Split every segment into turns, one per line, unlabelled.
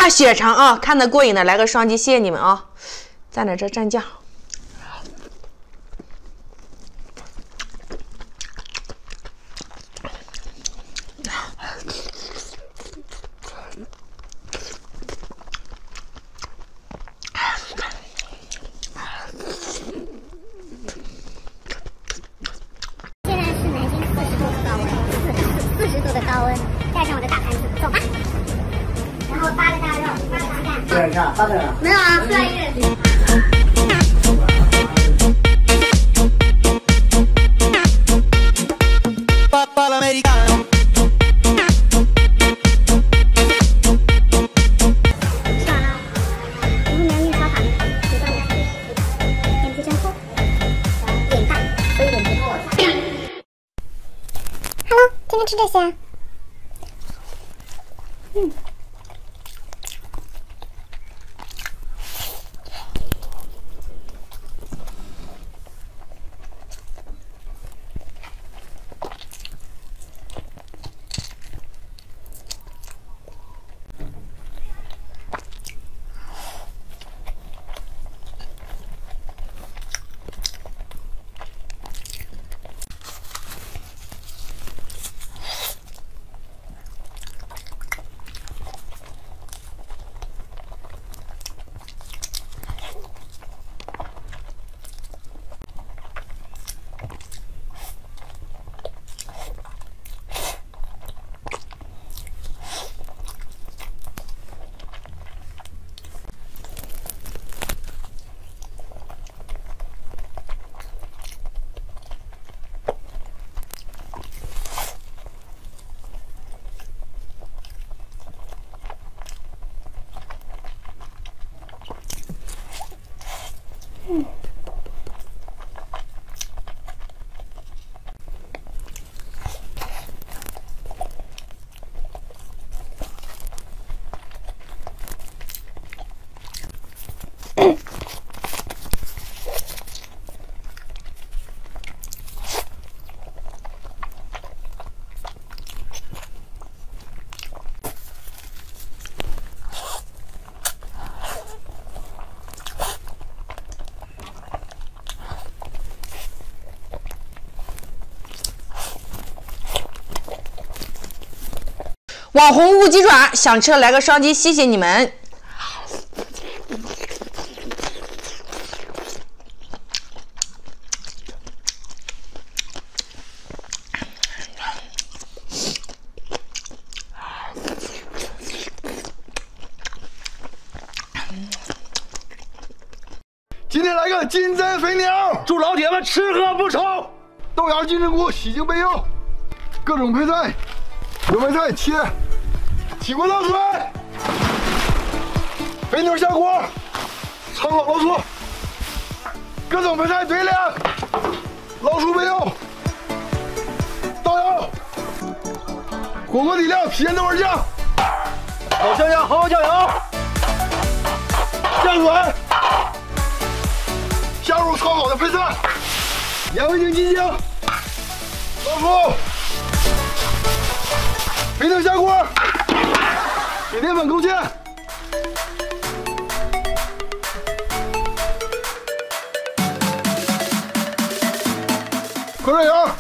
大血肠啊，看得过瘾的来个双击，谢谢你们啊！蘸点这蘸酱。
现在是南京40度的高温，带上我的大盘子，走吧。然后8个大肉，8个鸡蛋。
这是啥？8个人？
没有啊，4个人。今天吃这些。
网红乌鸡爪，想吃的来个双击，谢谢你们。
今天来个金针肥牛，
祝老铁们吃喝不愁。
豆芽金针菇洗净备用，各种配菜，油麦菜切，起锅倒水，肥牛下锅，焯好老醋，各种配菜堆量，老鼠备用，倒油，火锅底料郫县豆瓣酱，
好香香，好酱油，
酱水，下入焯好的配菜，盐味精、鸡精，老鼠，肥牛下锅，给淀粉勾芡，快热油，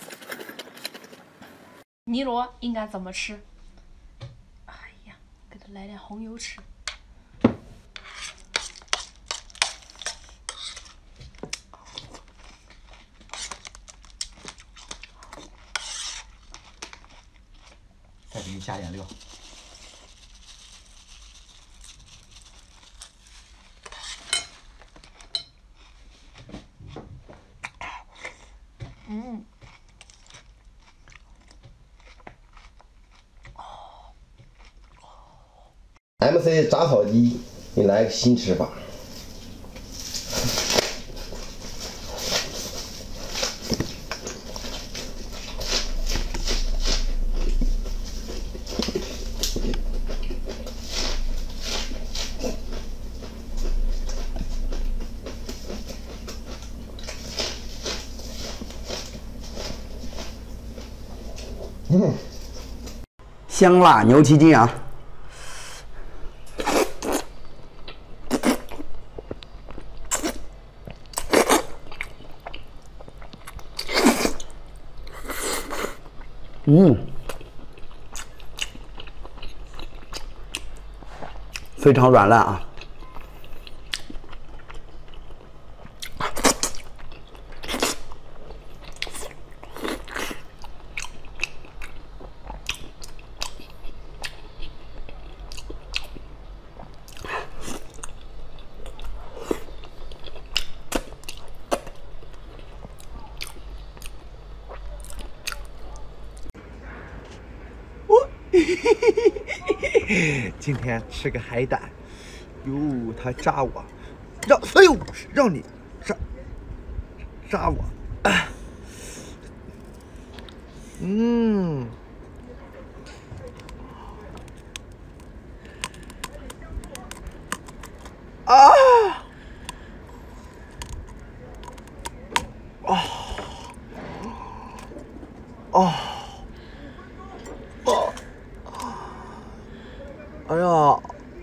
尼罗应该怎么吃？哎呀，给它
来点红油吃。
再给你加点料。
MC 炸草鸡，给你来个新吃法。
香辣牛蹄筋啊！非常软烂啊！
今天吃个海胆，哟，他扎我，让你扎我，哎呀！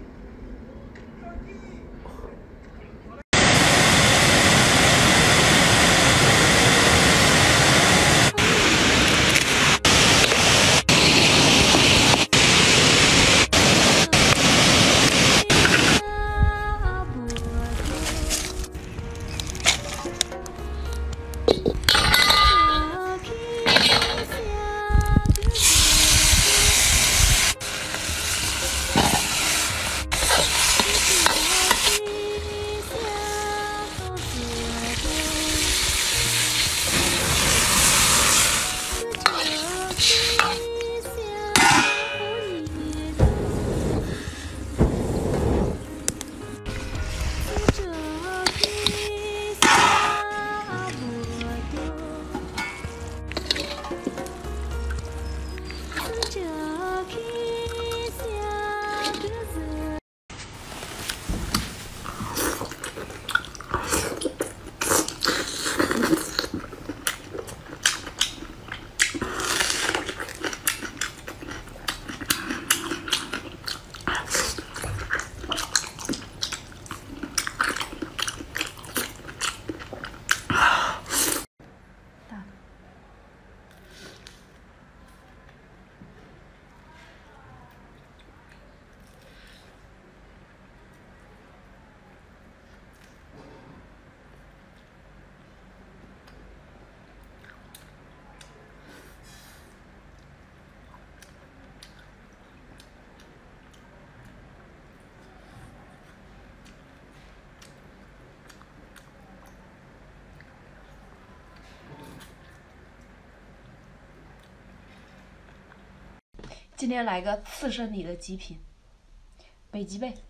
今天来个刺身里的极品，北极贝。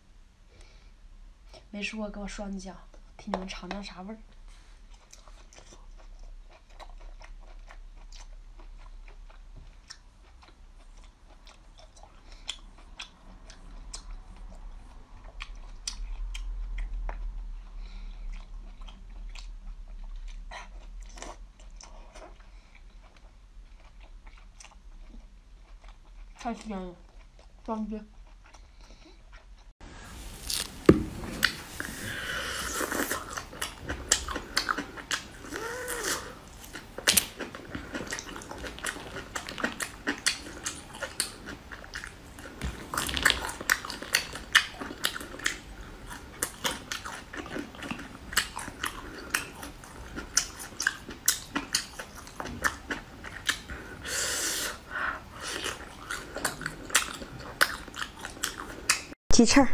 没吃过给我双脚，替你们尝尝啥味儿。太香了，双击。
鸡翅儿。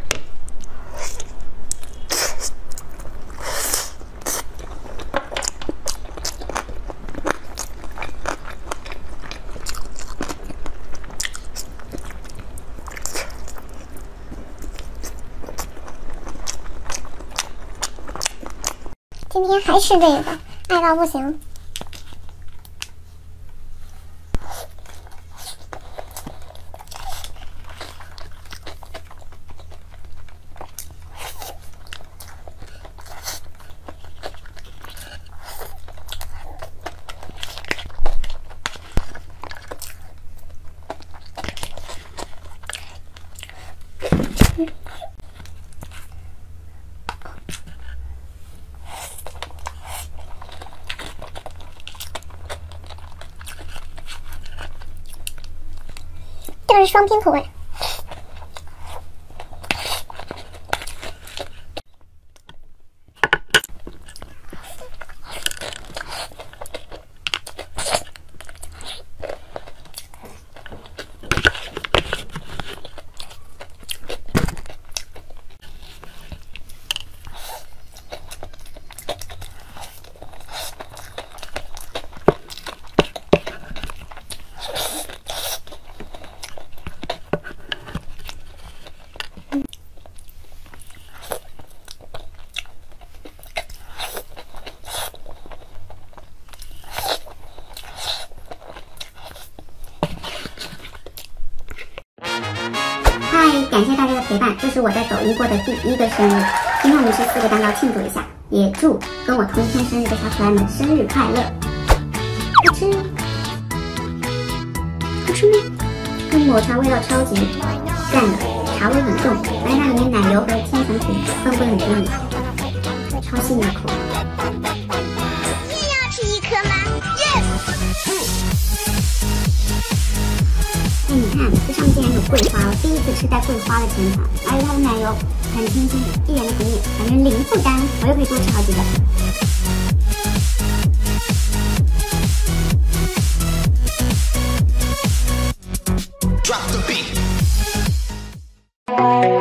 今天还吃这个，爱到不行。这个是双拼口味。嗨，感谢大家的陪伴，这是我在抖音过的第1个生日。今天我们吃4个蛋糕庆祝一下，也祝跟我同一天生日的小可爱们生日快乐！好吃，好吃吗？这个抹茶味道超级赞的，茶味很重，而且它里面奶油和千层皮分布很均匀，超细腻的口感。
你也要吃1颗吗？
哎，你看，这上面竟然有桂花，我第一次吃带桂花的千层，而且它的奶油很清新，一点都不腻，感觉零负担，我又可以多吃好几个。
Drop the beat.